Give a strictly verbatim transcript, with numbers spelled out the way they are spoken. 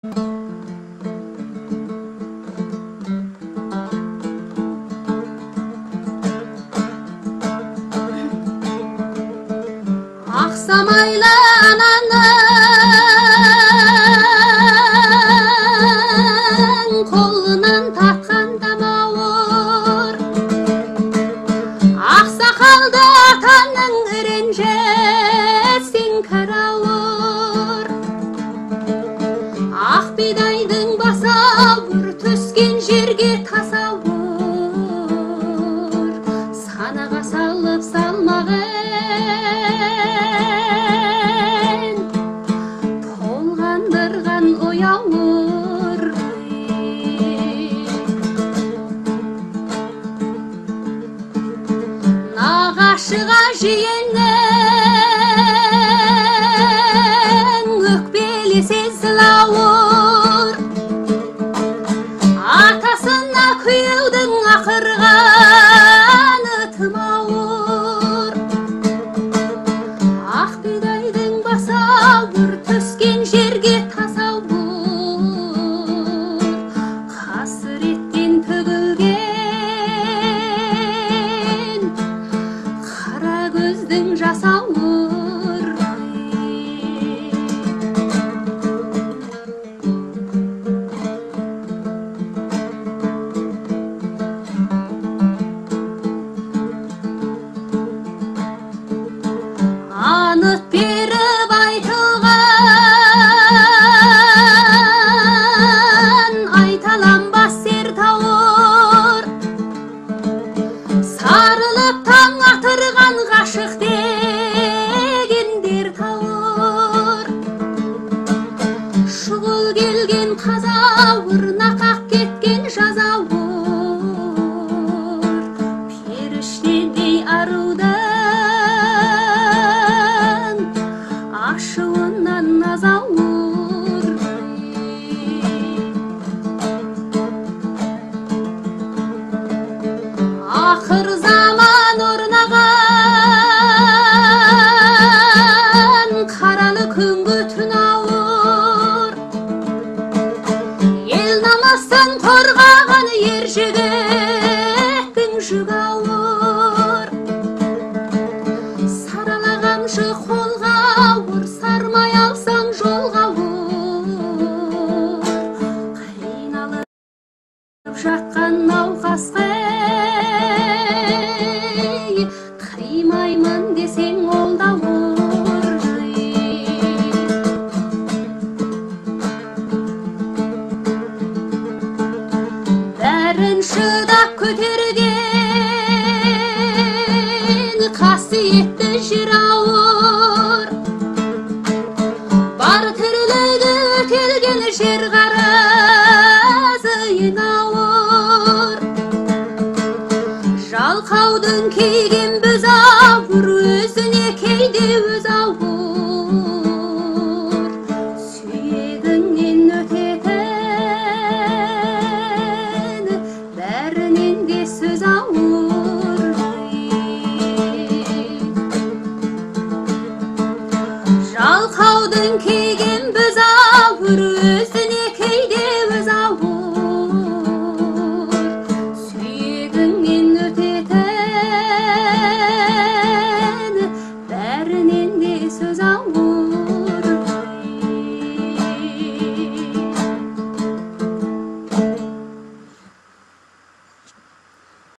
Ақсамайлы ананың қолынан тартқанда бауыр, ақсақалды атаның ренжетсең кәрауыр, ақ бидайдың басауыр түскен жерге тасауыр, санаға салып салмағы ояуыр. Нағашыға жиеннің өкпелесе сылауыр, атасына күйеудің ақырғаны тым ауыр, ақ бидайдың басауыр түскен жерге жасауыр. Анық беріп айтылған айталанбас сер тауыр, сарылып таң атырған ғашық дегендер тауыр, шұғыл келген қазауыр, нақақ кеткен жазауыр, періштедей арудың ашуынан назауыр. Ақыр заман орнаған қаралы күнгі түн ауыр, ел намысын қорғаған ер жігіттің жүгі ауыр, саралағамшы қолға ауыр, сармай алсаң жолға ауыр, қиналып жатқан науқасқа қимаймын десең ол да ауыр. Бәрін шыдап көтерген қасиетті жер ауыр, бар тірлігі өтелген жер